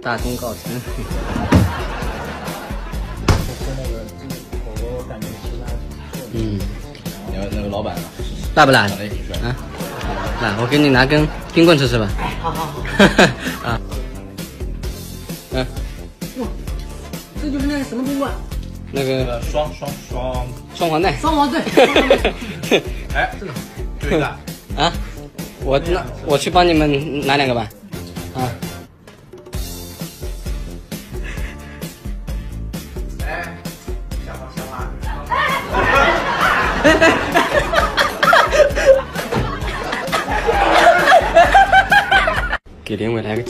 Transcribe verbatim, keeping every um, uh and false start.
大功告成。 那个这个火锅，我感觉其实还不错。 嗯。 你要那个老板呢？ 辣不辣？ 长得也挺帅。 啊，来，我给你拿根冰棍吃吃吧。 哎，好好好。 啊。嗯。 哇，这就是那个什么冰棍？ 那个呃，双双双双黄蛋。 双黄对。 哎，这个就一个。 啊，我那我去帮你们拿两个吧。啊。 哎，下滑下滑。 给林伟来个。